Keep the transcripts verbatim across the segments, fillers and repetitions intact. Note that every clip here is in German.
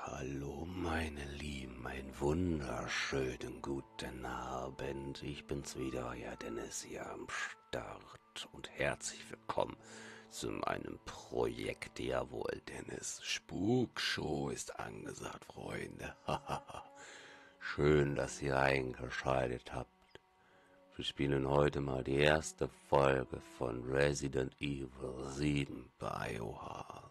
Hallo meine Lieben, einen wunderschönen guten Abend. Ich bin's wieder, euer Dennis hier am Start und herzlich willkommen zu meinem Projekt. Jawohl, Dennis, Spukshow ist angesagt, Freunde. Schön, dass ihr eingeschaltet habt. Wir spielen heute mal die erste Folge von Resident Evil sieben Biohazard.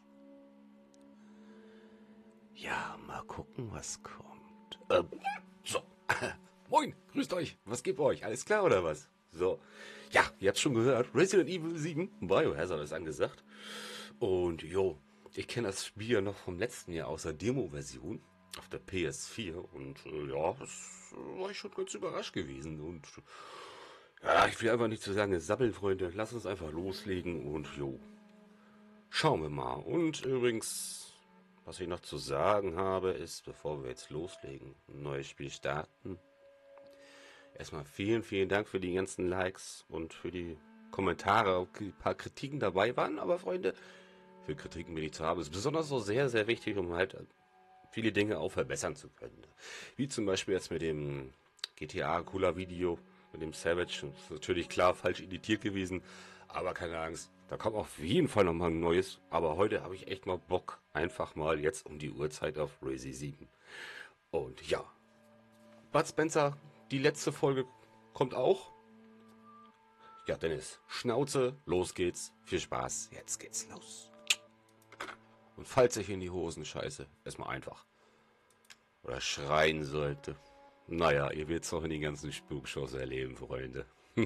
Ja, mal gucken, was kommt. Ähm, so. Moin, grüßt euch. Was geht bei euch? Alles klar oder was? So. Ja, ihr habt's schon gehört. Resident Evil sieben Biohazard ist angesagt. Und jo, ich kenne das Spiel ja noch vom letzten Jahr aus der Demo-Version auf der P S vier. Und äh, ja, das war ich schon ganz überrascht gewesen. Und ja, ich will einfach nicht zu lange sabbeln, Freunde. Lasst uns einfach loslegen und jo. Schauen wir mal. Und übrigens, was ich noch zu sagen habe, ist, bevor wir jetzt loslegen, ein neues Spiel starten. Erstmal vielen, vielen Dank für die ganzen Likes und für die Kommentare. Ein paar Kritiken dabei waren, aber Freunde, für Kritiken bin ich zu haben. Ist besonders so sehr, sehr wichtig, um halt viele Dinge auch verbessern zu können. Wie zum Beispiel jetzt mit dem G T A-Cooler-Video, mit dem Savage. Das ist natürlich klar falsch editiert gewesen, aber keine Angst. Da kommt auf jeden Fall nochmal ein neues. Aber heute habe ich echt mal Bock, einfach mal jetzt um die Uhrzeit auf Resi sieben. Und ja, Bud Spencer, die letzte Folge kommt auch. Ja, Dennis, Schnauze, los geht's. Viel Spaß, jetzt geht's los. Und falls ich in die Hosen scheiße, erstmal einfach. Oder schreien sollte. Naja, ihr werdet es auch in den ganzen Spukshows erleben, Freunde.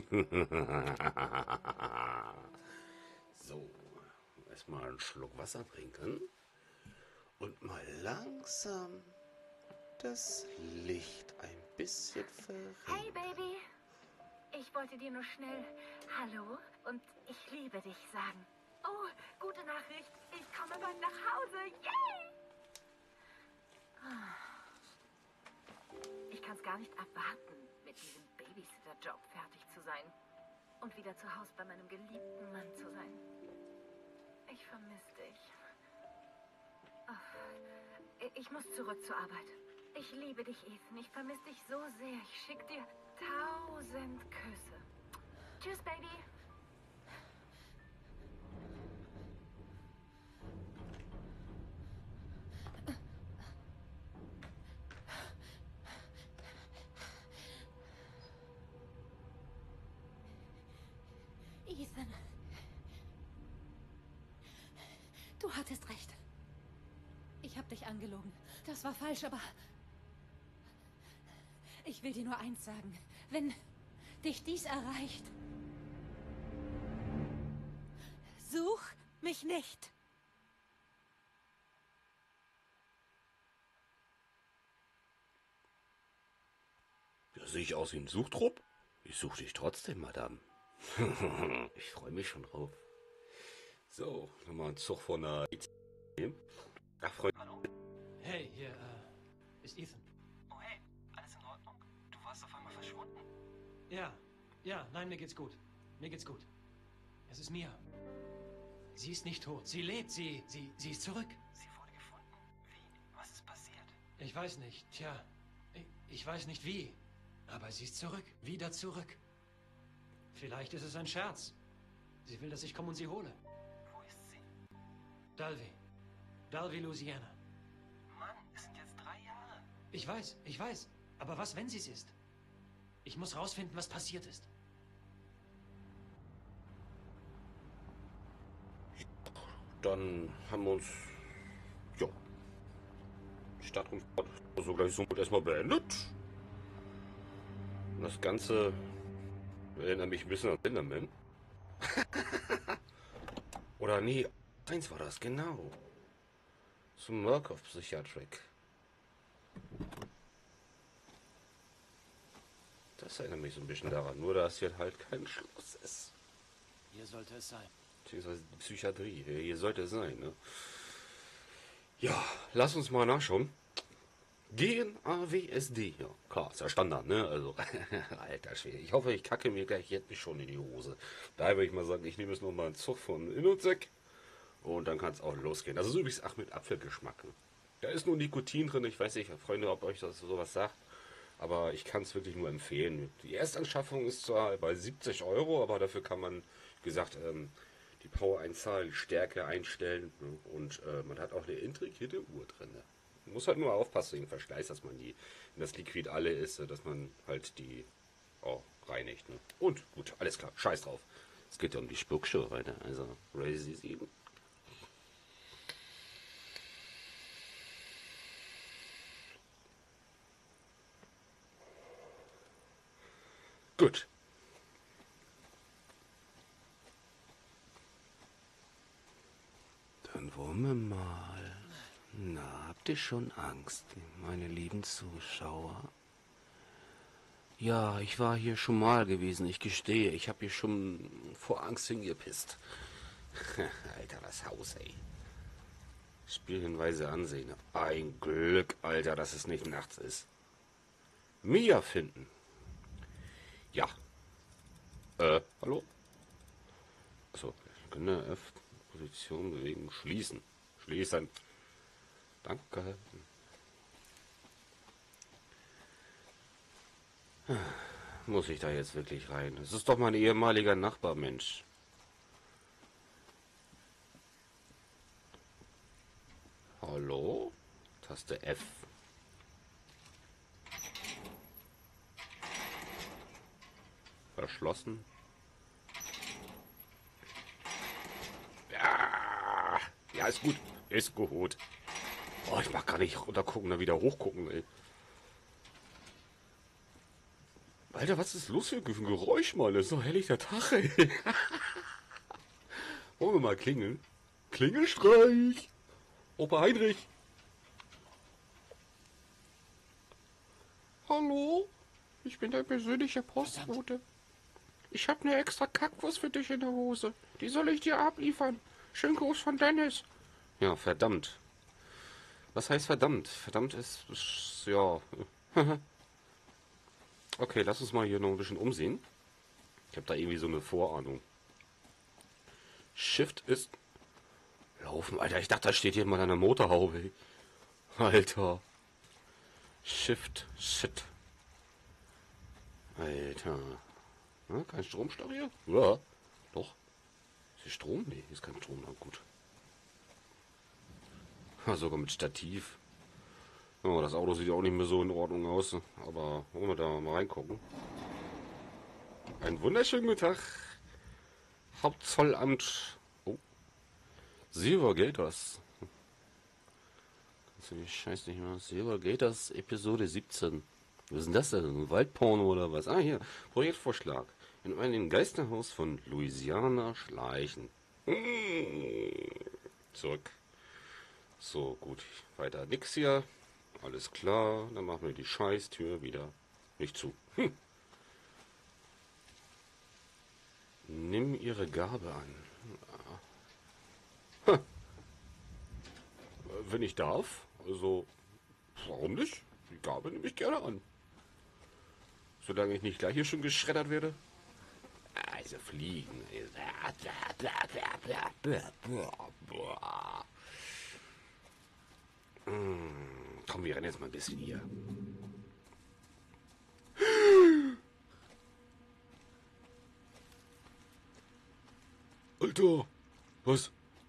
So, erstmal einen Schluck Wasser trinken. Und mal langsam das Licht ein bisschen verringern. Hey Baby, ich wollte dir nur schnell Hallo und ich liebe dich sagen. Oh, gute Nachricht, ich komme bald nach Hause. Yay! Ich kann es gar nicht erwarten, mit diesem Babysitter-Job fertig zu sein und wieder zu Hause bei meinem geliebten Mann zu sein. Ich vermisse dich. Oh, ich muss zurück zur Arbeit. Ich liebe dich, Ethan. Ich vermisse dich so sehr. Ich schicke dir tausend Küsse. Tschüss, Baby. Ethan. Du hattest recht. Ich habe dich angelogen. Das war falsch, aber ich will dir nur eins sagen. Wenn dich dies erreicht, such mich nicht. Ja, sehe ich aus wie ein Suchtrupp? Ich suche dich trotzdem, Madame. Ich freue mich schon drauf. So, nochmal ein Zug von der I C. Ach, Freunde. Hallo? Hey, hier, äh, ist Ethan. Oh, hey, alles in Ordnung? Du warst auf einmal verschwunden. Ja, ja, nein, mir geht's gut. Mir geht's gut. Es ist Mia. Sie ist nicht tot. Sie lebt. Sie, sie, sie ist zurück. Sie wurde gefunden. Wie? Was ist passiert? Ich weiß nicht. Tja, ich, ich weiß nicht wie. Aber sie ist zurück. Wieder zurück. Vielleicht ist es ein Scherz. Sie will, dass ich komme und sie hole. Wo ist sie? Dalvey. Dalvey, Louisiana. Mann, es sind jetzt drei Jahre. Ich weiß, ich weiß. Aber was, wenn sie es ist? Ich muss rausfinden, was passiert ist. Dann haben wir uns, ja, die Stadtrundfahrt so gleich so erstmal beendet. Und das Ganze erinnert mich ein bisschen an Enderman. Oder nee, eins war das, genau. Zum Murkoff Psychiatric. Das erinnert mich so ein bisschen daran, nur dass hier halt kein Schluss ist. Hier sollte es sein. Beziehungsweise die Psychiatrie, hier sollte es sein, ne? Ja, lass uns mal nachschauen. G N A W S D, ja, klar, ist ja Standard, ne? Also, alter Schwede. Ich hoffe, ich kacke mir gleich jetzt nicht schon in die Hose. Daher würde ich mal sagen, ich nehme jetzt noch mal einen Zug von Innozek und dann kann es auch losgehen. Das ist übrigens ach mit Apfelgeschmack. Ne? Da ist nur Nikotin drin. Ich weiß nicht, Freunde, ob euch das sowas sagt. Aber ich kann es wirklich nur empfehlen. Die Erstanschaffung ist zwar bei siebzig Euro, aber dafür kann man, wie gesagt, ähm, die Power-Einzahl, die Stärke einstellen. Ne? Und äh, man hat auch eine integrierte Uhr drin. Ne? Man muss halt nur aufpassen wegen Verschleiß, dass man die, wenn das Liquid alle ist, dass man halt die oh, reinigt. Ne? Und gut, alles klar, scheiß drauf. Es geht ja um die Spuckshow weiter. Also Resident sieben. Gut. Dann wollen wir mal. Na, habt ihr schon Angst, meine lieben Zuschauer? Ja, ich war hier schon mal gewesen, ich gestehe. Ich habe hier schon vor Angst hingepisst. Alter, das Haus, ey. Spielhinweise ansehen. Ein Glück, Alter, dass es nicht nachts ist. Mia finden. Ja. Äh, hallo? Achso, Gönner F. Position bewegen. Schließen. Schließen. Danke. Muss ich da jetzt wirklich rein? Das ist doch mein ehemaliger Nachbar, Mensch. Hallo? Taste F. Verschlossen. Ja, ja, ist gut. Ist gut. Oh, ich mag gar nicht runtergucken, da wieder hochgucken, ey. Alter, was ist los für ein Geräusch, Mann? Das ist doch helllichter Tag, ey. Wollen wir mal klingeln? Klingelstreich! Opa Heinrich! Hallo? Ich bin dein persönlicher Postbote. Ich habe eine extra Kackwurst für dich in der Hose. Die soll ich dir abliefern. Schönen Gruß von Dennis. Ja, verdammt. Was heißt verdammt? Verdammt ist, ist ja... Okay, lass uns mal hier noch ein bisschen umsehen. Ich habe da irgendwie so eine Vorahnung. Shift ist... Laufen, Alter. Ich dachte, da steht hier mal eine Motorhaube. Alter. Shift, shit. Alter. Ja, kein Stromstau hier? Ja, doch. Ist hier Strom? Nee, ist kein Strom. Na gut. Ja, sogar mit Stativ. Ja, das Auto sieht auch nicht mehr so in Ordnung aus. Aber wollen wir da mal reingucken. Einen wunderschönen guten Tag. Hauptzollamt. Oh. Silver Gators. Kannst du die Scheiße nicht mehr? Silver Gators Episode siebzehn. Was ist denn das denn? Ein Waldporno oder was? Ah, hier. Projektvorschlag. In einem Geisterhaus von Louisiana schleichen. Zurück. So, gut. Weiter nix hier. Alles klar. Dann machen wir die Scheißtür wieder nicht zu. Hm. Nimm ihre Gabe an. Ja. Wenn ich darf. Also, warum nicht? Die Gabe nehme ich gerne an. Solange ich nicht gleich hier schon geschreddert werde. Also fliegen. Komm, wir rennen jetzt mal ein bisschen hier. Alter, was?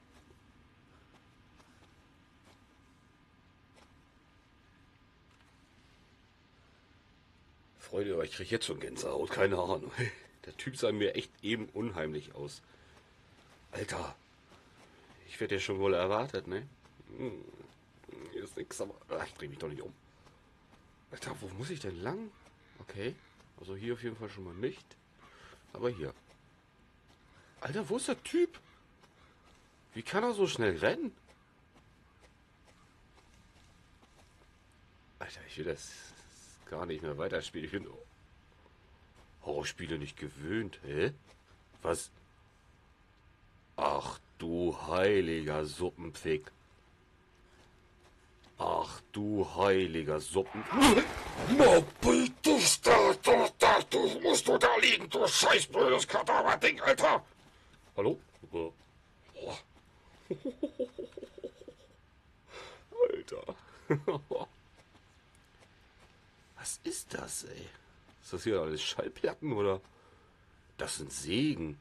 Freunde, aber ich kriege jetzt schon Gänsehaut, keine Ahnung. Der Typ sah mir echt eben unheimlich aus. Alter, ich werde ja schon wohl erwartet, ne? Hm, hier ist nix, aber ach, ich drehe mich doch nicht um. Alter, wo muss ich denn lang? Okay, also hier auf jeden Fall schon mal nicht. Aber hier. Alter, wo ist der Typ? Wie kann er so schnell rennen? Alter, ich will das gar nicht mehr weiterspielen. Ich bin Horrorspiele nicht gewöhnt. Hä? Was? Ach du heiliger Suppenfick. Ach du heiliger Suppen... Na bitte, da, da, da, du musst du da liegen, du scheiß blödes Kadaverding, Alter! Hallo? Oh. Alter. ist das, ey? Ist das hier alles Schallplatten oder? Das sind Sägen.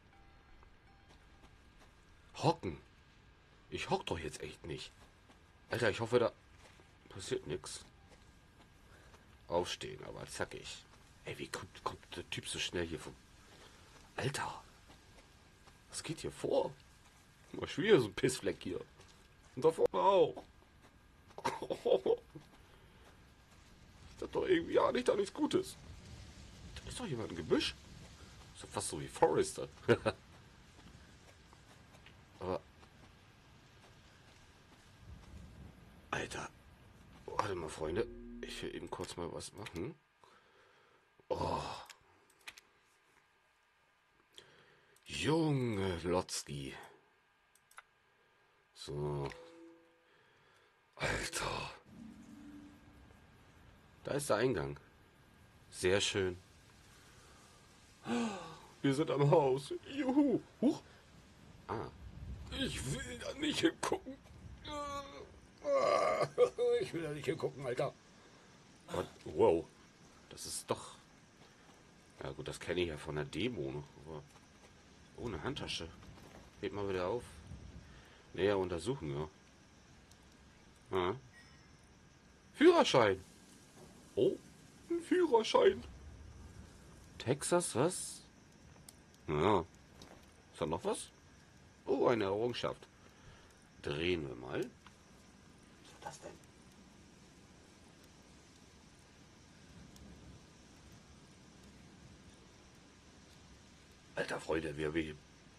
Hocken. Ich hock doch jetzt echt nicht. Alter, ich hoffe, da passiert nichts. Aufstehen, aber zackig. Ey, wie kommt, kommt der Typ so schnell hier vom... Alter. Was geht hier vor? Mal schon wieder so ein Pissfleck hier. Und da vorne auch. Das ist doch irgendwie ja nicht da nichts Gutes. Da ist doch jemand im Gebüsch. Ist doch fast so wie Forrester. Aber... Alter. Warte mal, Freunde. Ich will eben kurz mal was machen. Oh. Junge Lotzki. So. Alter. Da ist der Eingang. Sehr schön. Wir sind am Haus. Juhu. Huch. Ah. Ich will da nicht hingucken. Ich will da nicht hingucken, Alter. Und, wow. Das ist doch... Ja gut, das kenne ich ja von der Demo noch. Aber oh, eine Handtasche. Hebt mal wieder auf. Näher untersuchen, ja. Ja. Führerschein. Oh, ein Führerschein. Texas, was? Ja. Ist da noch was? Oh, eine Errungenschaft. Drehen wir mal. Was ist das denn? Alter Freunde, wir... wir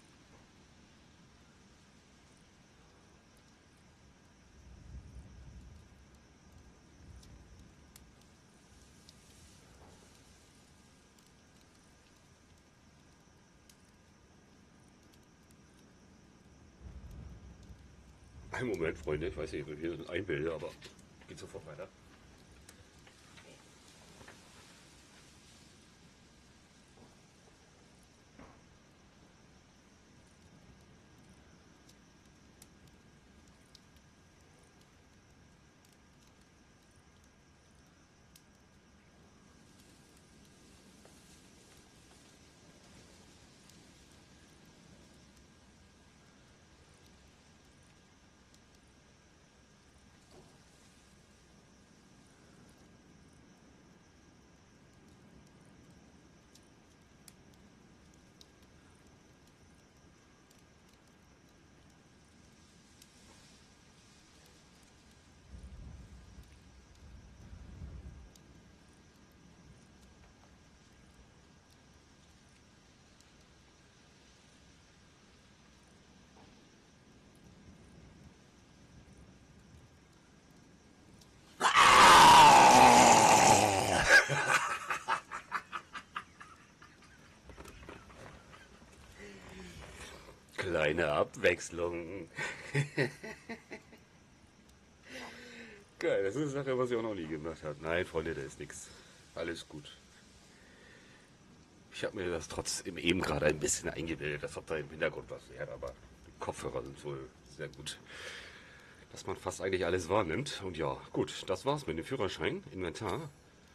Ein Moment, Freunde, ich weiß nicht, ob ich das einbilde, aber geht sofort weiter. Kleine Abwechslung. Geil, das ist eine Sache, was ich auch noch nie gemacht habe. Nein, Freunde, da ist nichts. Alles gut. Ich habe mir das trotzdem eben gerade ein bisschen eingebildet, dass ob da im Hintergrund was wäre, aber die Kopfhörer sind wohl sehr gut. Dass man fast eigentlich alles wahrnimmt. Und ja, gut, das war's mit dem Führerschein. Inventar.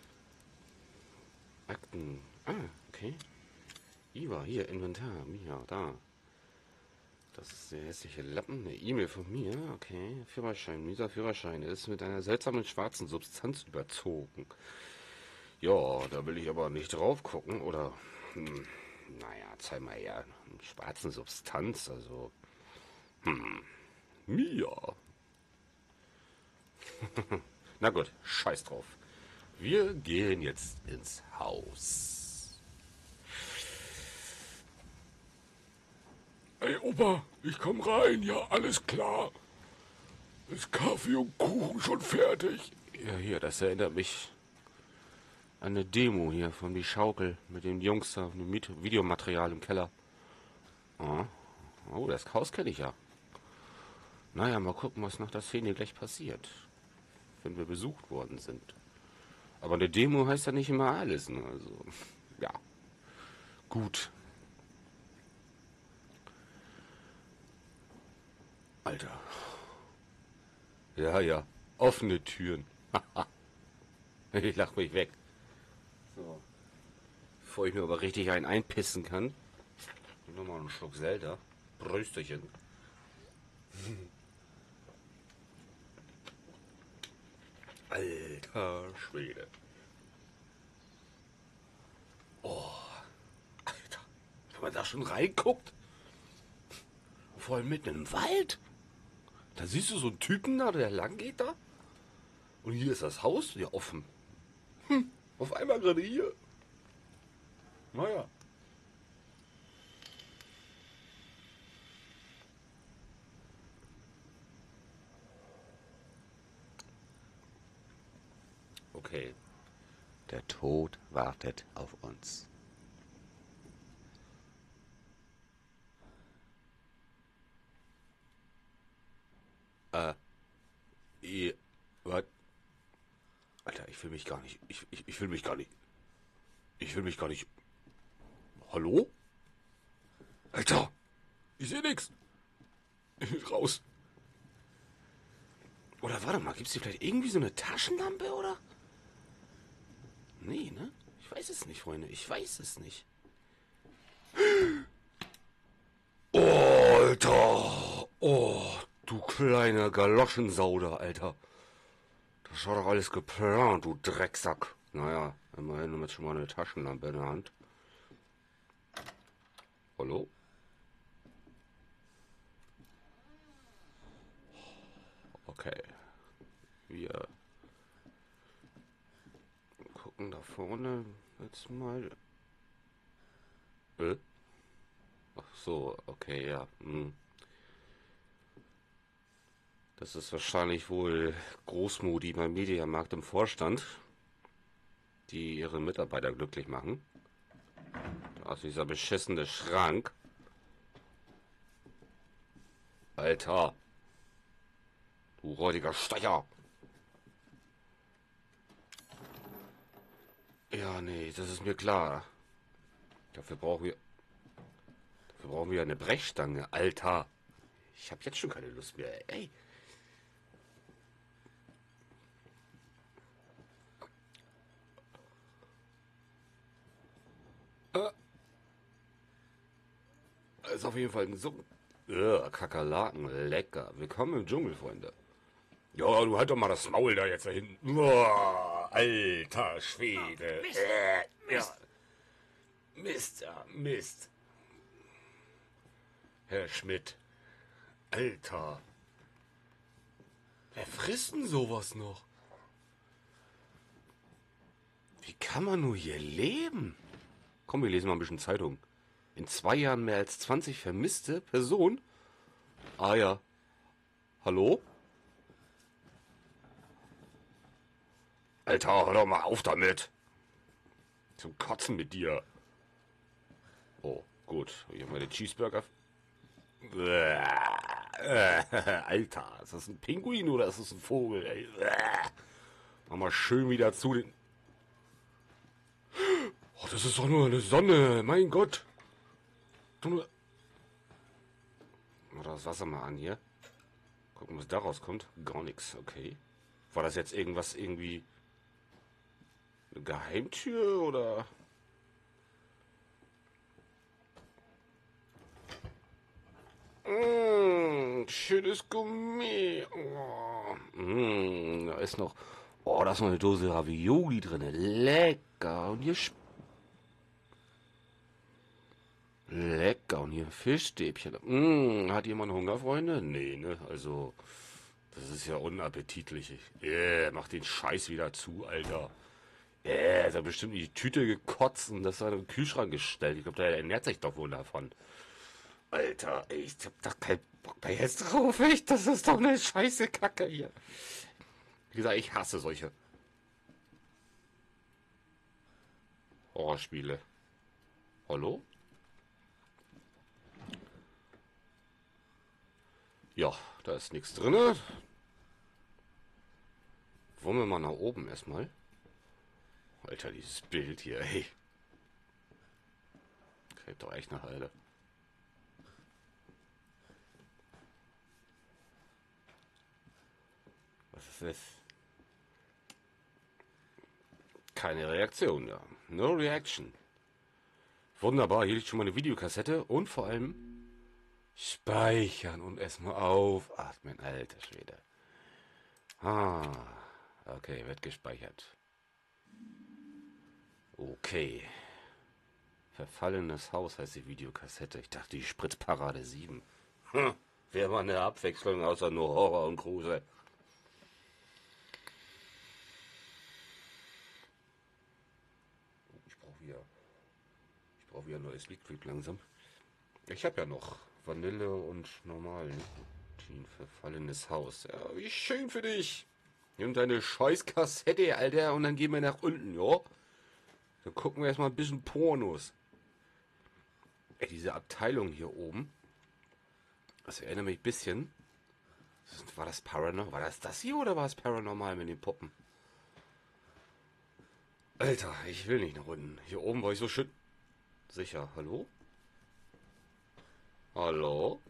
Akten. Ah, okay. Iva, hier, Inventar. Mia, da. Das ist der hässliche Lappen, eine E-Mail von mir. Okay, Führerschein, mieser Führerschein. Er ist mit einer seltsamen schwarzen Substanz überzogen. Ja, da will ich aber nicht drauf gucken. Oder, hm, naja, zeig mal her. Schwarzen Substanz, also. Hm, Mia. Na gut, scheiß drauf. Wir gehen jetzt ins Haus. Ey, Opa, ich komm rein, ja, alles klar. Ist Kaffee und Kuchen schon fertig? Ja, hier, das erinnert mich an eine Demo hier von die Schaukel mit den Jungs da, dem Videomaterial im Keller. Oh, oh, das Haus kenne ich ja. Naja, mal gucken, was nach der Szene gleich passiert, wenn wir besucht worden sind. Aber eine Demo heißt ja nicht immer alles, ne? Also, ja, gut. Alter. Ja, ja. Offene Türen. Ich lach mich weg. So. Bevor ich mir aber richtig einen einpissen kann. Nochmal einen Schluck Zelda. Brösterchen. Alter Schwede. Oh. Alter. Wenn man da schon reinguckt. Vor allem mitten im Wald. Da siehst du so einen Typen da, der lang geht da. Und hier ist das Haus ja offen. Hm. Auf einmal gerade hier. Naja. Okay. Der Tod wartet auf uns. Äh. Ihr. Was? Alter, ich will mich gar nicht. Ich, ich, ich will mich gar nicht. Ich will mich gar nicht. Hallo? Alter! Ich sehe nichts. Raus. Oder warte mal, gibt's hier vielleicht irgendwie so eine Taschenlampe, oder? Nee, ne? Ich weiß es nicht, Freunde. Ich weiß es nicht. Oh, Alter! Oh, du kleiner Galoschensauder, Alter. Das war doch alles geplant, du Drecksack. Naja, immerhin haben wir jetzt schon mal eine Taschenlampe in der Hand. Hallo? Okay. Wir gucken da vorne jetzt mal. Äh? Ach so, okay, ja. Hm. Das ist wahrscheinlich wohl Großmodi beim Mediamarkt im Vorstand, die ihre Mitarbeiter glücklich machen. Da ist dieser beschissene Schrank. Alter. Du räudiger Stecher. Ja, nee, das ist mir klar. Dafür brauchen wir... Dafür brauchen wir eine Brechstange. Alter. Ich habe jetzt schon keine Lust mehr. Ey. Äh. Ist auf jeden Fall ein so... Äh, Kakerlaken. Lecker. Willkommen im Dschungel, Freunde. Ja, du halt doch mal das Maul da jetzt da hinten. Boah, alter Schwede. Oh, Mist. Äh, Mist. Ja. Mist, ja, Mist. Herr Schmidt. Alter. Wer frisst denn sowas noch? Wie kann man nur hier leben? Komm, wir lesen mal ein bisschen Zeitung. In zwei Jahren mehr als zwanzig vermisste Personen. Ah ja. Hallo? Alter, hör doch mal auf damit. Zum Kotzen mit dir. Oh, gut. Hier haben wir den Cheeseburger. Alter, ist das ein Pinguin oder ist das ein Vogel? Ey? Mach mal schön wieder zu den... Oh, das ist doch nur eine Sonne. Mein Gott. Mach das Wasser mal an hier. Gucken, was da rauskommt. Gar nichts, okay. War das jetzt irgendwas irgendwie... Eine Geheimtür oder... Mmh, schönes Gummi. Oh, mmh, da ist noch... Oh, da ist noch eine Dose Ravioli drin. Lecker. Und hier... Lecker. Und hier Fischstäbchen. Mmh, hat jemand Hunger, Freunde? Nee, ne? Also... Das ist ja unappetitlich. Yeah, mach den Scheiß wieder zu, Alter. Yeah, ist ja bestimmt in die Tüte gekotzt und das war in den Kühlschrank gestellt. Ich glaube, der ernährt sich doch wohl davon. Alter, ey, ich hab doch keinen Bock mehr jetzt drauf. Echt, das ist doch eine scheiße Kacke hier. Wie gesagt, ich hasse solche Horrorspiele. Hallo? Ja, da ist nichts drin. Wollen wir mal nach oben erstmal? Alter, dieses Bild hier, ey. Kriegt doch echt nach, Alter. Was ist das? Keine Reaktion, ja. No reaction. Wunderbar, hier liegt schon mal eine Videokassette und vor allem speichern und erstmal aufatmen, alter Schwede. Ah, okay, wird gespeichert. Okay. Verfallenes Haus heißt die Videokassette. Ich dachte, die Spritzparade sieben. Hm, wäre mal eine Abwechslung außer nur Horror und Grusel. Ich brauche wieder, ich brauche wieder ein neues Liquid langsam. Ich habe ja noch Vanille und normalen. Ein verfallenes Haus. Ja, wie schön für dich. Nimm deine scheiß Kassette, Alter, und dann gehen wir nach unten, ja? Dann gucken wir erstmal ein bisschen Pornos. Ey, diese Abteilung hier oben. Das erinnert mich ein bisschen. War das Paranormal? War das das hier oder war es Paranormal mit den Puppen? Alter, ich will nicht nach unten. Hier oben war ich so schön sicher. Hallo? Hallo?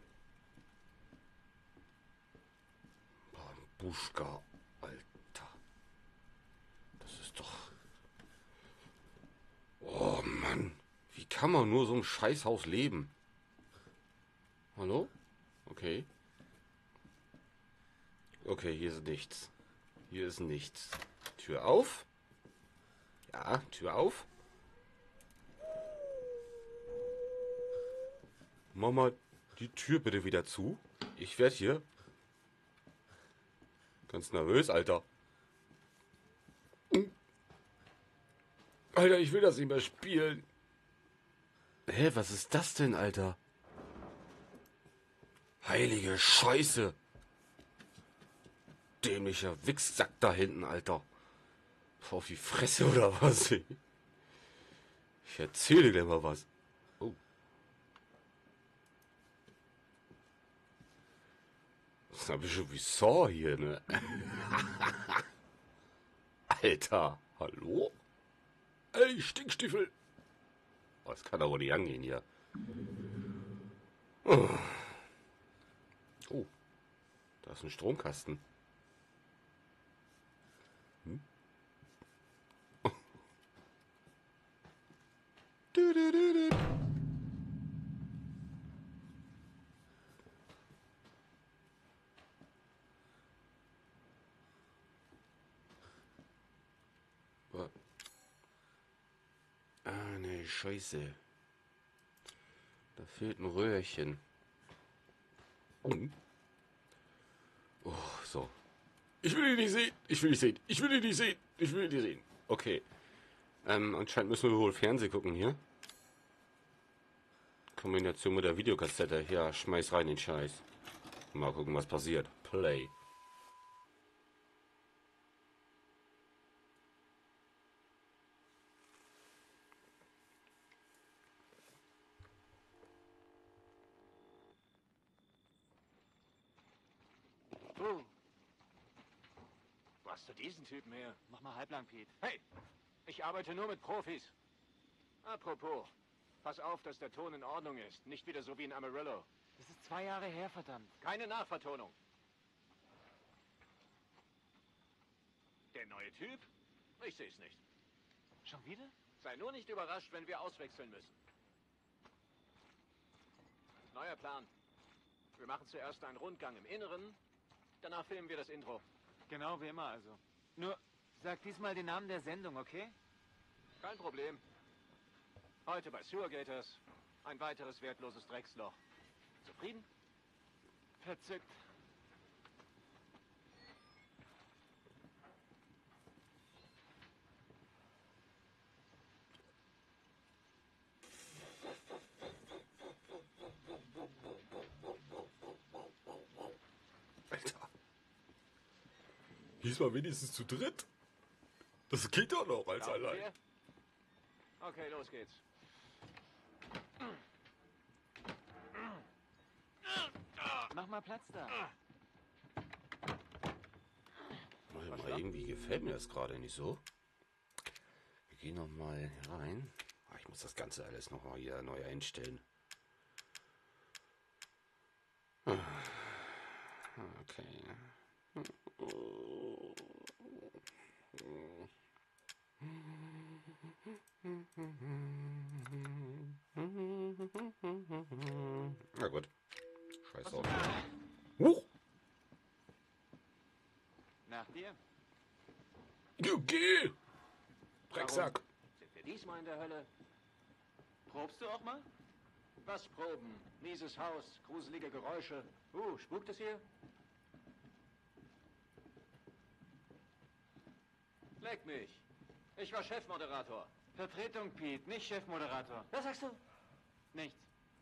Buschka, Alter. Das ist doch... Oh Mann. Wie kann man nur so im Scheißhaus leben? Hallo? Okay. Okay, hier ist nichts. Hier ist nichts. Tür auf. Ja, Tür auf. Mach mal die Tür bitte wieder zu. Ich werde hier ganz nervös, Alter. Alter, ich will das nicht mehr spielen. Hä, was ist das denn, Alter? Heilige Scheiße. Dämlicher Wichssack da hinten, Alter. Auf die Fresse oder was? Ich erzähle dir mal was. Oh. Das ist ein bisschen wie Saw hier, ne? Alter, hallo? Ey, Stinkstiefel! Oh, das kann aber nicht angehen hier. Oh. Oh, da ist ein Stromkasten. Hm? Oh. Du, du, du, du. Ah, ne, Scheiße. Da fehlt ein Röhrchen. Oh. Oh, so. Ich will ihn nicht sehen. Ich will ihn nicht sehen. Ich will ihn nicht sehen. Ich will ihn nicht sehen. Okay. Ähm, anscheinend müssen wir wohl Fernsehen gucken hier. Kombination mit der Videokassette. Ja, schmeiß rein den Scheiß. Mal gucken, was passiert. Play. Oh. Was zu diesen Typen her? Mach mal halblang, Pete. Hey, ich arbeite nur mit Profis. Apropos, pass auf, dass der Ton in Ordnung ist. Nicht wieder so wie in Amarillo. Das ist zwei Jahre her, verdammt. Keine Nachvertonung. Der neue Typ? Ich sehe es nicht. Schon wieder? Sei nur nicht überrascht, wenn wir auswechseln müssen. Neuer Plan. Wir machen zuerst einen Rundgang im Inneren, danach filmen wir das Intro. Genau wie immer also. Nur, sag diesmal den Namen der Sendung, okay? Kein Problem. Heute bei Sewergators ein weiteres wertloses Drecksloch. Zufrieden? Verzückt. Alter. Diesmal wenigstens zu dritt. Das geht doch noch als Glauben allein. wir? Okay, los geht's. Mach mal Platz da. Mal, mal irgendwie gefällt mir das gerade nicht so. Wir gehen noch mal rein. Ah, ich muss das Ganze alles noch mal hier neu einstellen. Ah, okay. Oh. Na gut. Scheiß drauf. Huch! Nach dir? Ja, geh! Drecksack. Warum? Sind wir diesmal in der Hölle? Probst du auch mal? Was proben? Mieses Haus, gruselige Geräusche. Uh, spukt es hier? Leck mich. Ich war Chefmoderator. Vertretung, Pete, nicht Chefmoderator. Was sagst du? Nichts.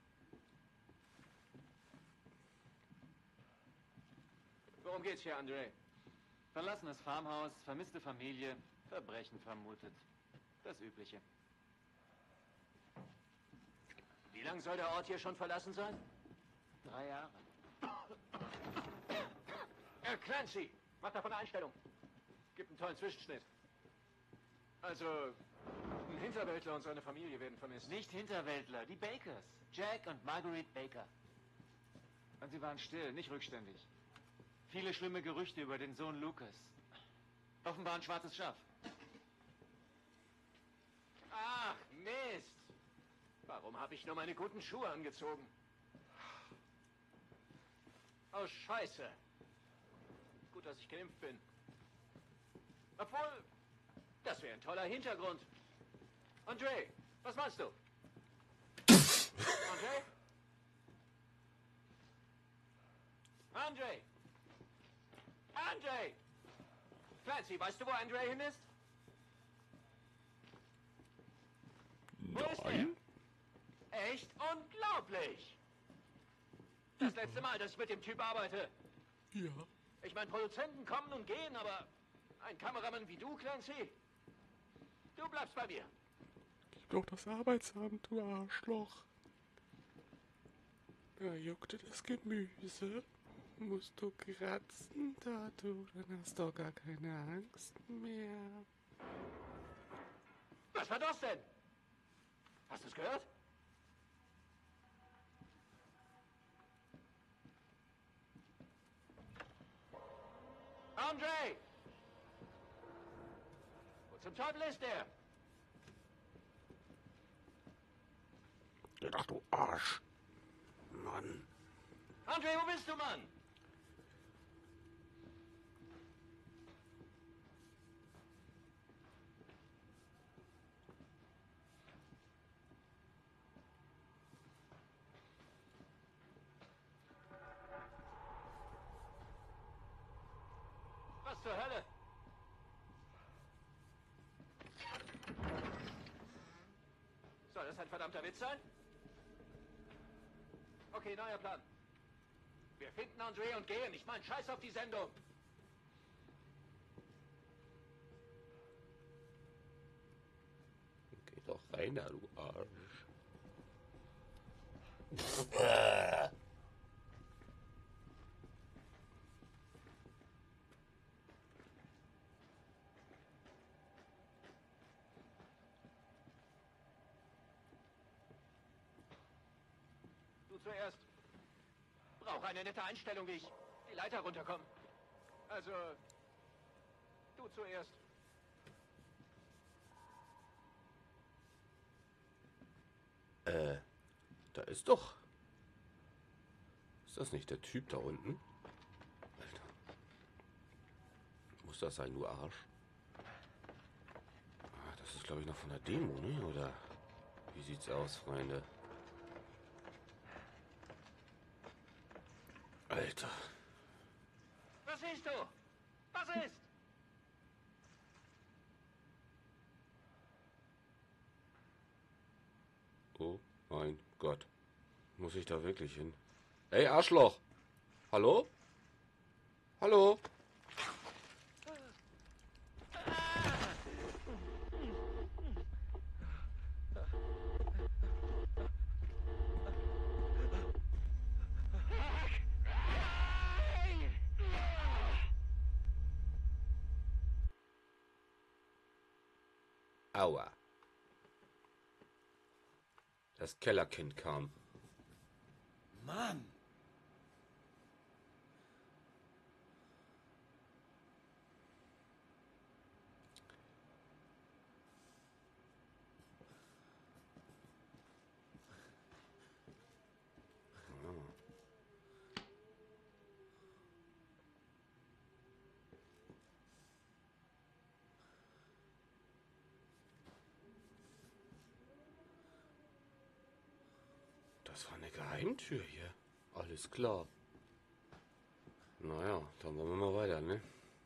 Worum geht's hier, André? Verlassenes Farmhaus, vermisste Familie, Verbrechen vermutet. Das Übliche. Wie lange soll der Ort hier schon verlassen sein? Drei Jahre. Herr Clancy, mach davon eine Einstellung. Gibt einen tollen Zwischenschnitt. Also, ein Hinterwäldler und seine Familie werden vermisst. Nicht Hinterwäldler, die Bakers. Jack und Marguerite Baker. Und sie waren still, nicht rückständig. Viele schlimme Gerüchte über den Sohn Lucas. Offenbar ein schwarzes Schaf. Ach, Mist. Warum habe ich nur meine guten Schuhe angezogen? Oh, Scheiße. Gut, dass ich geimpft bin. Obwohl, das wäre ein toller Hintergrund. André, was meinst du? André? André! André! Clancy, weißt du, wo André hin ist? Wo ist er? Nein. Echt unglaublich! Das letzte Mal, dass ich mit dem Typ arbeite. Ja. Ich meine, Produzenten kommen und gehen, aber ein Kameramann wie du, Clancy, du bleibst bei mir. Gib doch das Arbeitsamt, du Arschloch. Da juckte das Gemüse. Musst du kratzen, da du, dann hast du gar keine Angst mehr. Was war das denn? Hast du es gehört? André! Wo zum Teufel ist der? Ach du Arsch. Mann. André, wo bist du, Mann? Was zur Hölle? Soll das ein verdammter Witz sein? Okay, neuer Plan. Wir finden André und gehen. Ich meine, scheiß auf die Sendung. Geh doch rein, da, du Arsch. Du zuerst. Brauche eine nette Einstellung, wie ich die Leiter runterkomme. Also, du zuerst. Äh, da ist doch. Ist das nicht der Typ da unten? Alter. Muss das sein, du Arsch? Ah, das ist, glaube ich, noch von der Demo, ne? Oder wie sieht's aus, Freunde? Alter. Was siehst du? Was ist? Oh mein Gott. Muss ich da wirklich hin? Ey, Arschloch! Hallo? Hallo? Aua. Das Kellerkind kam. Mann! Das war eine Geheimtür hier. Alles klar. Naja, dann wollen wir mal weiter, ne?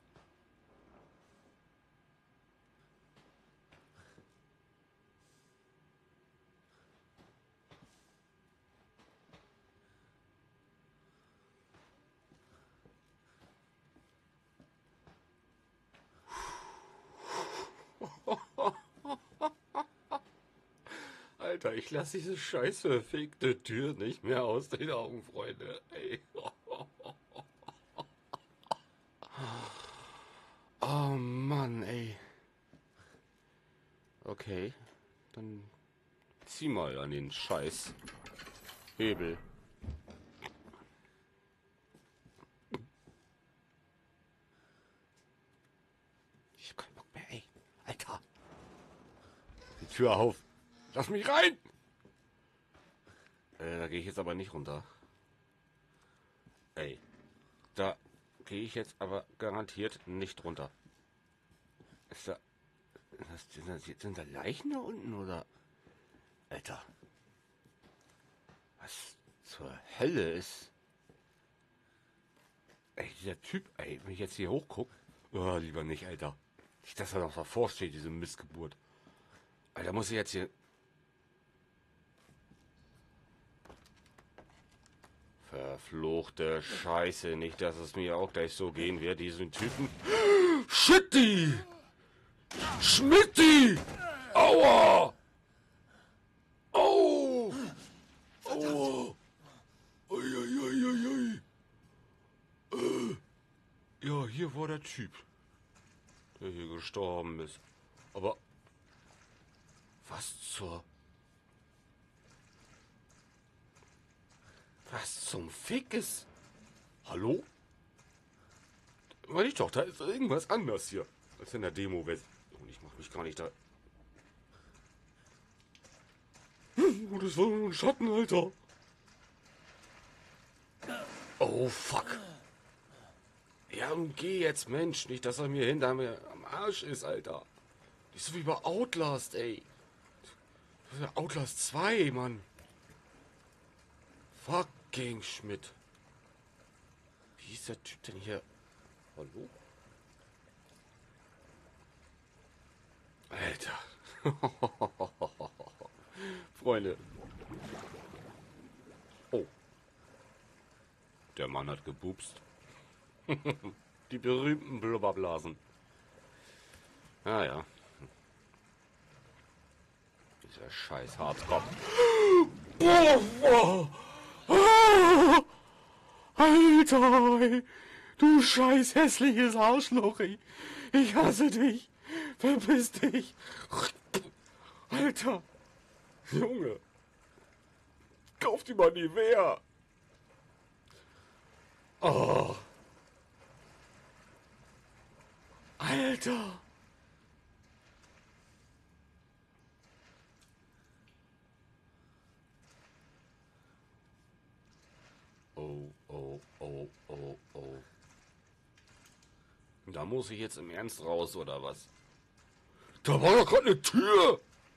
Alter, ich lasse diese scheiß verfickte Tür nicht mehr aus den Augen, Freunde. Ey. Oh Mann, ey. Okay, dann zieh mal an den scheiß Hebel. Ich hab keinen Bock mehr, ey. Alter. Die Tür auf. Lass mich rein! Äh, da gehe ich jetzt aber nicht runter. Ey. Da gehe ich jetzt aber garantiert nicht runter. Ist da... Sind da, sind da Leichen da unten, oder? Alter. Was zur Hölle ist... Ey, dieser Typ, ey, wenn ich jetzt hier hochgucke... Oh, lieber nicht, Alter. Nicht, dass er noch davor steht, diese Missgeburt. Alter, muss ich jetzt hier... Verfluchte Scheiße, nicht, dass es mir auch gleich so gehen wird, diesen Typen. Shitty! Schmitty! Aua! Au! Aua! Uiuiuiui. Äh. Ja, hier war der Typ, der hier gestorben ist. Aber was zur... Was zum Fick ist? Hallo? Meine ich doch, da ist irgendwas anders hier als in der Demo-Welt. Und ich mach mich gar nicht da... Oh, das war nur ein Schatten, Alter. Oh, fuck. Ja, und geh jetzt, Mensch. Nicht, dass er mir hinter mir am Arsch ist, Alter. Nicht so wie bei Outlast, ey. Das ist ja Outlast zwei, Mann. Fucking Schmidt. Wie ist der Typ denn hier? Hallo? Alter. Freunde. Oh. Der Mann hat gebubst. Die berühmten Blubberblasen. Ah ja. Dieser scheiß Harzkopf. Oh, oh. Alter, ey. Du scheiß hässliches Arschloch, ey. Ich hasse dich. Verpiss dich. Alter. Junge. Kauf dir mal Nivea. Oh. Alter. Oh, oh, oh, oh, oh. Da muss ich jetzt im Ernst raus, oder was? Da war doch gerade eine Tür!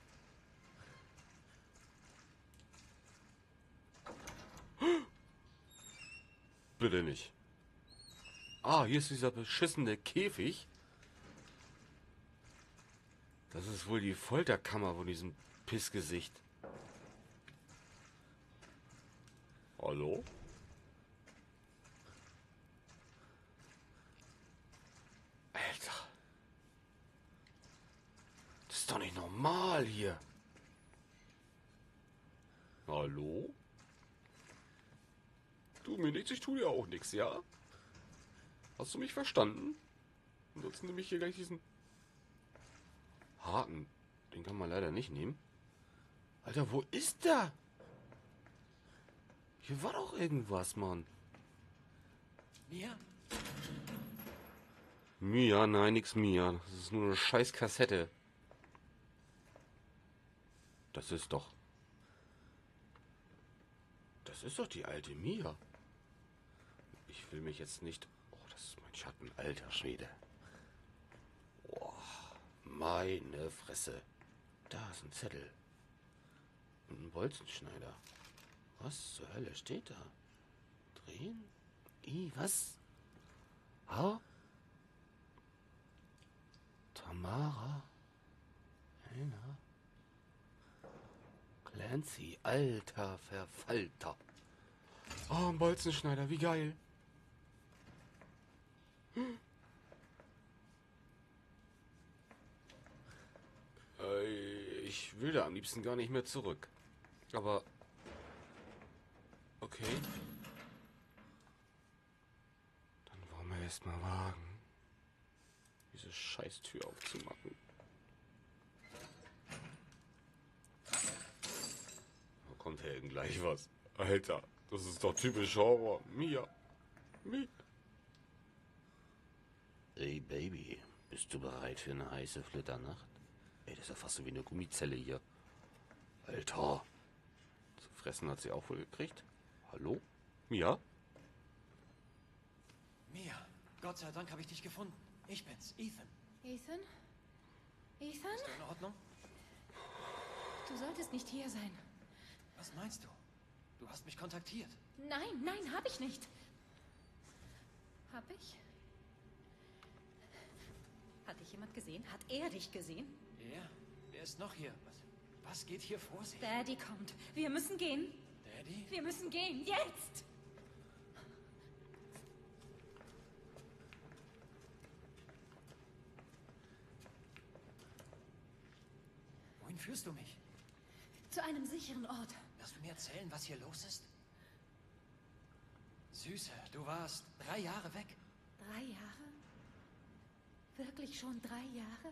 Bitte nicht. Ah, hier ist dieser beschissene Käfig. Das ist wohl die Folterkammer von diesem Pissgesicht. Hallo? Alter. Das ist doch nicht normal hier. Hallo? Du mir nichts, ich tue dir auch nichts, ja? Hast du mich verstanden? Ansonsten nehme ich hier gleich diesen Haken. Den kann man leider nicht nehmen. Alter, wo ist der? Hier war doch irgendwas, Mann. Mia? Mia, nein, nix Mia. Das ist nur eine scheiß Kassette. Das ist doch... Das ist doch die alte Mia. Ich will mich jetzt nicht... Oh, das ist mein Schatten, alter Schwede. Boah, meine Fresse. Da ist ein Zettel. Und ein Bolzenschneider. Was zur Hölle steht da? Drehen? I, was? Ha? Tamara? Anna? Clancy, alter Verfalter. Oh, ein Bolzenschneider, wie geil. Äh, ich will da am liebsten gar nicht mehr zurück. Aber... Okay. Dann wollen wir erst mal wagen, diese Scheißtür aufzumachen. Da kommt Helden gleich was. Alter, das ist doch typisch Horror. Mia. Mia. Ey, Baby, bist du bereit für eine heiße Flitternacht? Ey, das ist ja fast so wie eine Gummizelle hier. Alter. Zu fressen hat sie auch wohl gekriegt. Hallo? Mia? Mia, Gott sei Dank habe ich dich gefunden. Ich bin's, Ethan. Ethan? Ethan? Bist du in Ordnung? Du solltest nicht hier sein. Was meinst du? Du hast mich kontaktiert. Nein, nein, hab ich nicht. Hab ich? Hat dich jemand gesehen? Hat er dich gesehen? Ja, wer ist noch hier? Was, was geht hier vor sich? Daddy kommt. Wir müssen gehen. Daddy? Wir müssen gehen. Jetzt! Wohin führst du mich? Zu einem sicheren Ort. Wirst du mir erzählen, was hier los ist? Süße, du warst drei Jahre weg. Drei Jahre? Wirklich schon drei Jahre?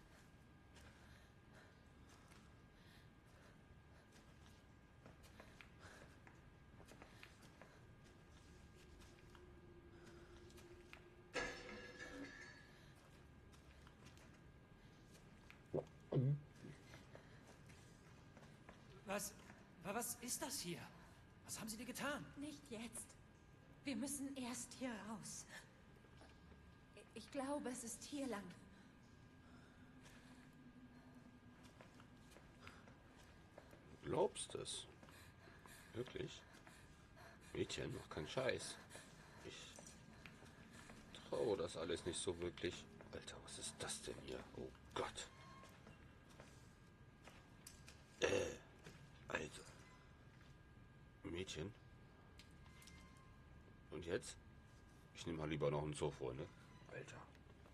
Was, was ist das hier? Was haben sie dir getan? Nicht jetzt. Wir müssen erst hier raus. Ich glaube, es ist hier lang. Du glaubst es? Wirklich? Mädchen, noch kein Scheiß. Ich traue das alles nicht so wirklich. Alter, was ist das denn hier? Oh Gott. Äh, Alter. Mädchen? Und jetzt? Ich nehme mal lieber noch einen Zoo, Freunde. Alter.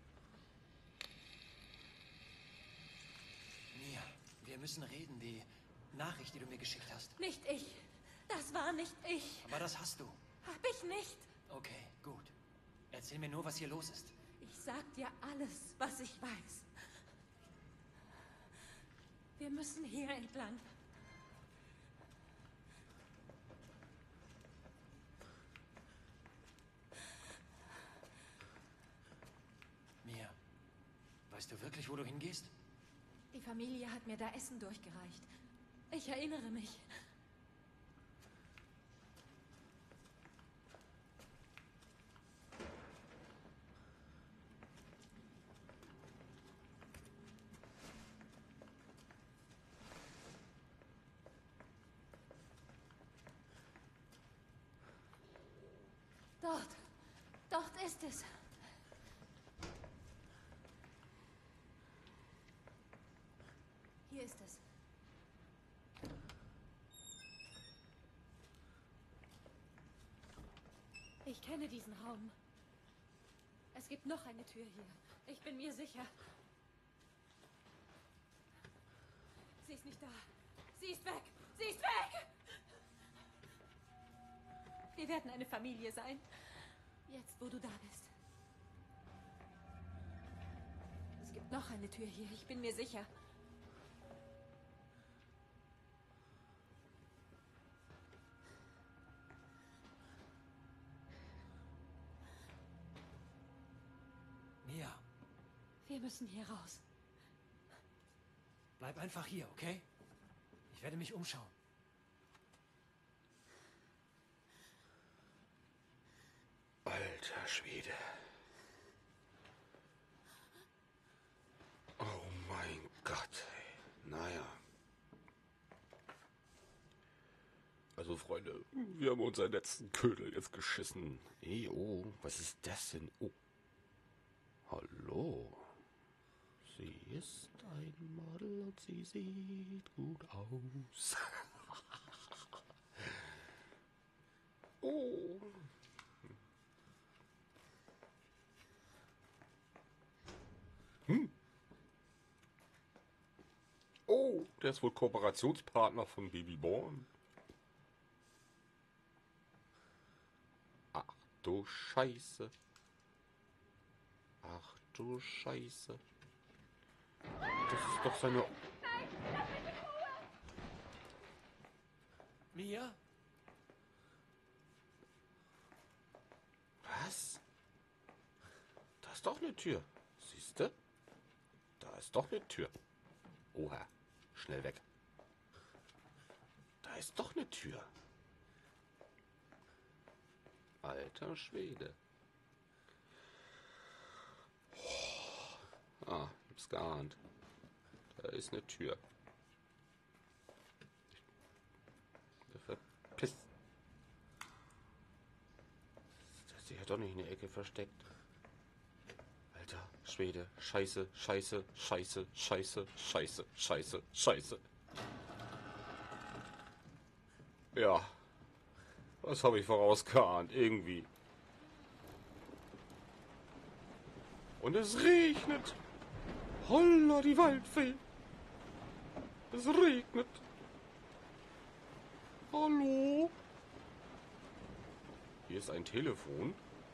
Mia, wir müssen reden. Die Nachricht, die du mir geschickt hast. Nicht ich. Das war nicht ich. Aber das hast du. Hab ich nicht. Okay, gut. Erzähl mir nur, was hier los ist. Ich sag dir alles, was ich weiß. Wir müssen hier entlang. Mia, weißt du wirklich, wo du hingehst? Die Familie hat mir da Essen durchgereicht. Ich erinnere mich. Dort. Dort ist es. Hier ist es. Ich kenne diesen Raum. Es gibt noch eine Tür hier. Ich bin mir sicher. Sie ist nicht da. Sie ist weg. Sie ist weg! Wir werden eine Familie sein. Jetzt, wo du da bist. Es gibt noch eine Tür hier. Ich bin mir sicher. Mia, Wir müssen hier raus. bleib einfach hier, okay? Ich werde mich umschauen. Alter Schwede. Oh mein Gott. Ey. Naja. Also Freunde. Wir haben unseren letzten Ködel jetzt geschissen. Ey, oh, was ist das denn? Oh. Hallo. Sie ist ein Model und sie sieht gut aus. Oh. Hm. Oh, der ist wohl Kooperationspartner von Babyborn. Ach du Scheiße. Ach du Scheiße. Das ist doch seine... Mia? Was? Da ist doch eine Tür. Siehste? Da ist doch eine Tür. Oha. Schnell weg. Da ist doch eine Tür. Alter Schwede. Oh. Ah, ich hab's geahnt. Da ist eine Tür. Verpisst. Das hat sich ja doch nicht in der Ecke versteckt. Alter Schwede. Scheiße, scheiße, scheiße, scheiße, scheiße, scheiße, scheiße. Ja. Was habe ich vorausgeahnt? Irgendwie. Und es regnet. Holla die Waldfee. Es regnet. Hallo? Hier ist ein Telefon.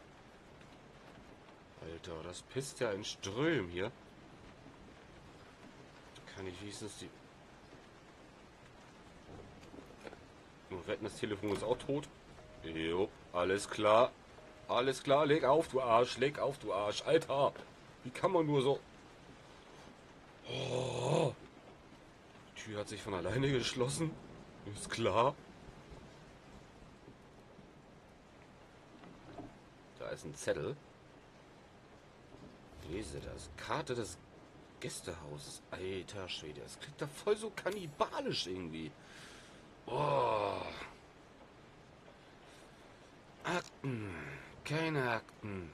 Alter, das pisst ja in Strömen hier. Kann ich wenigstens die... Nur wetten, das Telefon ist auch tot. Jo, alles klar. Alles klar, leg auf, du Arsch. Leg auf, du Arsch. Alter, wie kann man nur so... Oh. Die Tür hat sich von alleine geschlossen. Ist klar. Da ist ein Zettel. Lese das. Karte des Gästehauses. Alter Schwede, das klingt da voll so kannibalisch irgendwie. Oh. Akten. Keine Akten.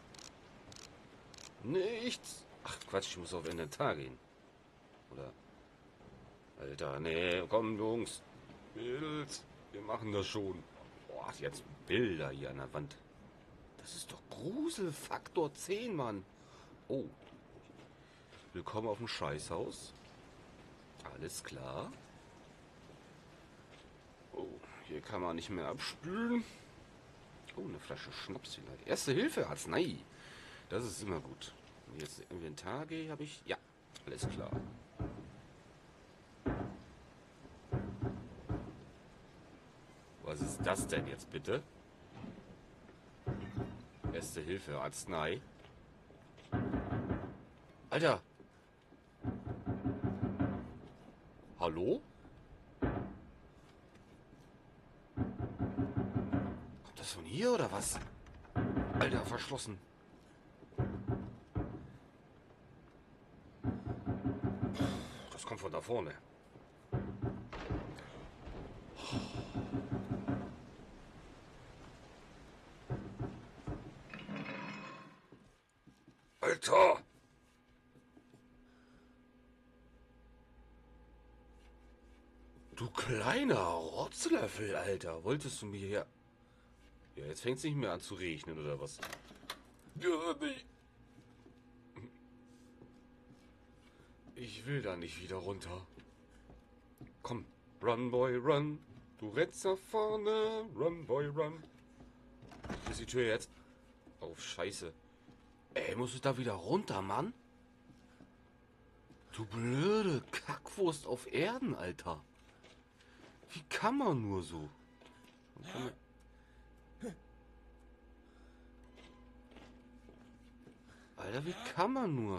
Nichts. Ach Quatsch, ich muss auf Inventar gehen. Oder? Alter, nee, komm Jungs. Mädels, wir machen das schon. Boah, jetzt Bilder hier an der Wand. Das ist doch Gruselfaktor zehn, Mann. Oh. Willkommen auf dem Scheißhaus. Alles klar. Oh, hier kann man nicht mehr abspülen. Oh, eine Flasche Schnaps vielleicht. Erste Hilfe, Arznei. Das ist immer gut. Wenn ich jetzt Inventar gehe, habe ich... Ja, alles klar. Was ist das denn jetzt bitte? Erste Hilfe, Arznei. Alter! Hallo? Kommt das von hier oder was? Alter, verschlossen. Das kommt von da vorne. Alter! Du kleiner Rotzlöffel, Alter. Wolltest du mir hier... Ja, jetzt fängt es nicht mehr an zu regnen, oder was? Ja, nee. Ich will da nicht wieder runter. Komm, run, boy, run. Du rennst nach vorne. Run, boy, run. Ist die Tür jetzt? Oh, scheiße. Ey, musst du da wieder runter, Mann? Du blöde Kackwurst auf Erden, Alter. Wie kann man nur so? Kann man... Alter, wie kann man nur?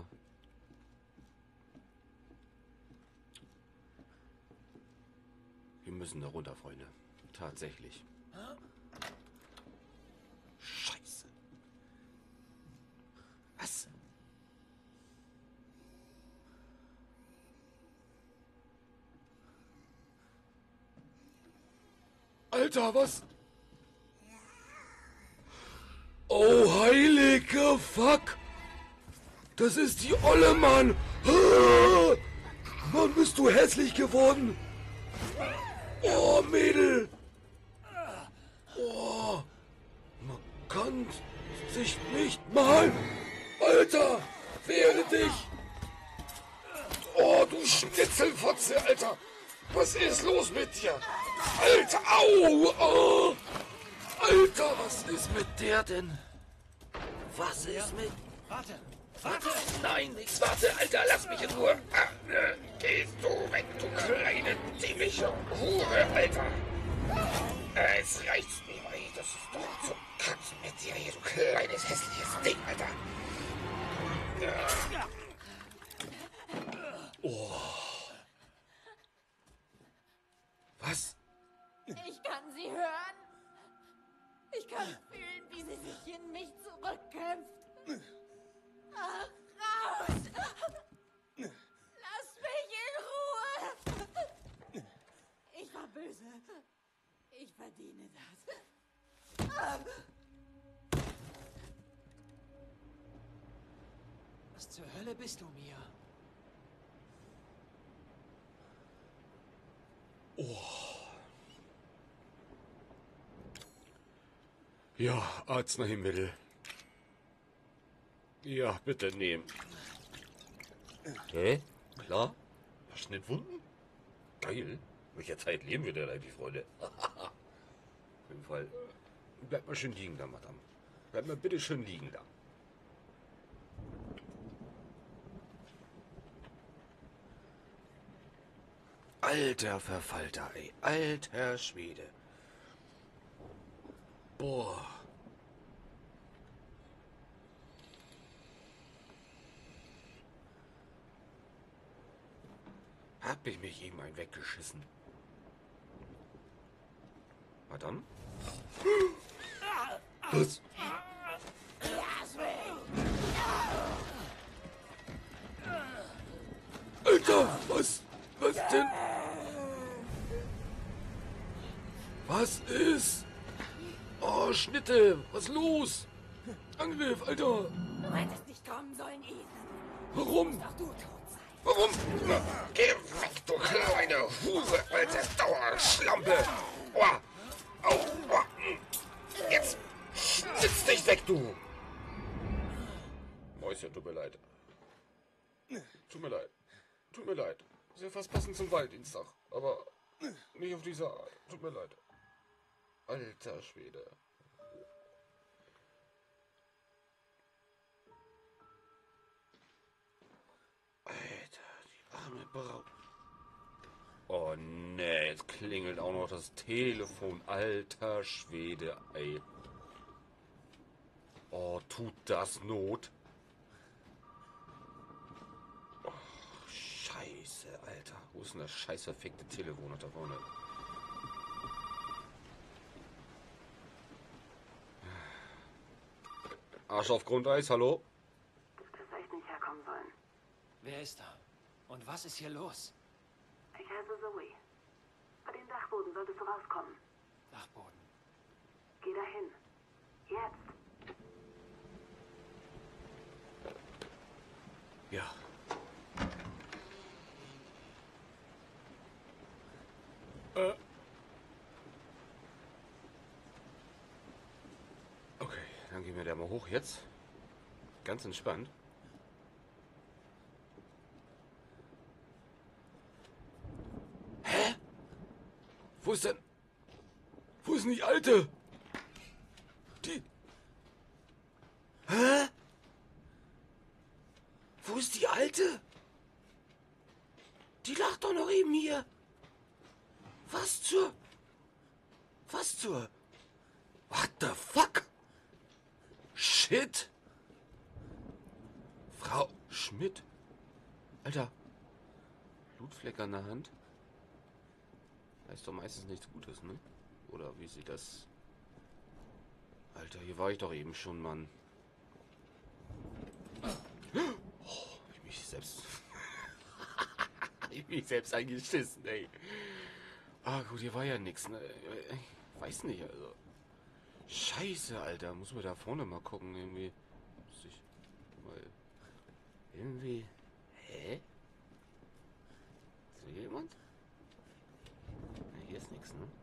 Wir müssen da runter, Freunde. Tatsächlich. Scheiße. Was? Alter, was? Oh, heilige Fuck! Das ist die Olle, Mann! Ah! Mann, bist du hässlich geworden! Oh, Mädel! Oh, man kann sich nicht mal... Alter, wehre dich! Oh, du Schnitzelfotze, Alter! Was ist los mit dir? Alter, au! Oh. Alter, was ist mit der denn? Was ist mit... Warte! Warte! Nein, nichts, warte, Alter, lass mich in Ruhe. Ach, ne, gehst du weg, du kleine, dämliche Hure, Alter. Äh, es reicht mir, ey, das ist doch zum Katzen mit dir hier, du kleines, hässliches Ding, Alter. Ja. Oh. Was? Ich kann sie hören. Ich kann fühlen, wie sie sich in mich zurückkämpft. Ach, raus! Lass mich in Ruhe! Ich war böse. Ich verdiene das. Was zur Hölle bist du, Mia? Ja, Arzneimittel. Ja, bitte nehmen. Hä? Klar? Schnittwunden? Geil. Welcher Zeit leben wir denn eigentlich, Freunde? Auf jeden Fall. Bleib mal schön liegen da, Madame. Bleib mal bitte schön liegen da. Alter Verfalter, ey. Alter Schwede. Boah. Hab ich mich eben ein weggeschissen. Madame? Was? Alter, was? Was denn? Was ist? Oh, Schnitte, was los? Angriff, Alter. Du hättest nicht kommen sollen, Ethan. Warum? Doch du tot sein. Warum? Na, geh weg, du kleine Hure, alte Dauerschlampe. Aua. Au. Aua. Jetzt schnitz dich weg, du. Mäuschen, tut mir leid. Tut mir leid. Tut mir leid. Ist ja fast passend zum Walddienstag. Aber nicht auf diese Art. Tut mir leid. Alter Schwede. Alter, die arme Braut. Oh ne, jetzt klingelt auch noch das Telefon. Alter Schwede, ey. Oh, tut das Not? Oh, Scheiße, Alter. Wo ist denn das scheiß verfickte Telefon noch da vorne? Arsch auf Grundeis, hallo? Du hättest echt nicht herkommen sollen. Wer ist da? Und was ist hier los? Ich heiße Zoe. Bei dem Dachboden solltest du rauskommen. Dachboden. Geh dahin. Jetzt. Ja. Äh. Okay, dann gehen wir da mal hoch jetzt. Ganz entspannt. Hä? Wo ist denn... Wo ist denn die Alte? Die... Hä? Wo ist die Alte? Die lag doch noch eben hier. Was zur... Was zur... What the fuck? Shit. Frau Schmidt. Alter. Blutfleck an der Hand. Heißt doch meistens nichts Gutes, ne? Oder wie sieht das... Alter, hier war ich doch eben schon, Mann. Oh, ich mich selbst... ich mich selbst eingeschissen, ey. Ah, gut, hier war ja nichts, ne? weiß nicht, also. Scheiße, Alter. Muss man da vorne mal gucken, irgendwie. Muss ich mal. Irgendwie. Hä? Ist hier jemand? Na, hier ist nichts, ne?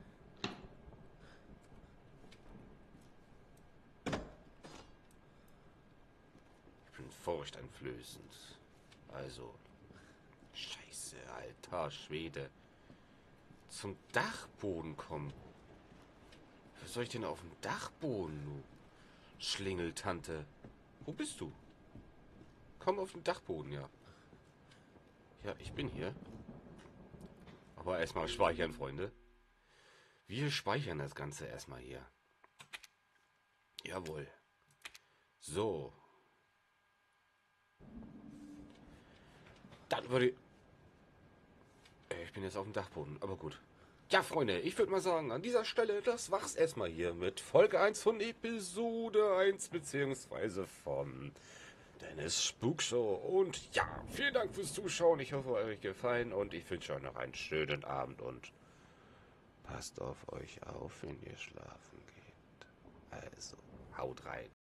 Ich bin furchteinflößend. Also. Scheiße, alter Schwede. Zum Dachboden kommen. Was soll ich denn auf dem Dachboden, du Schlingeltante? Wo bist du? Komm auf den Dachboden, ja. Ja, ich bin hier. Aber erstmal speichern, Freunde. Wir speichern das Ganze erstmal hier. Jawohl. So. Dann würde ich... Ich bin jetzt auf dem Dachboden, aber gut. Ja, Freunde, ich würde mal sagen, an dieser Stelle, das war's erstmal hier mit Folge eins von Episode eins, beziehungsweise von Dennis Spukshow. Und ja, vielen Dank fürs Zuschauen. Ich hoffe, euch gefallen und ich wünsche euch noch einen schönen Abend und passt auf euch auf, wenn ihr schlafen geht. Also, haut rein.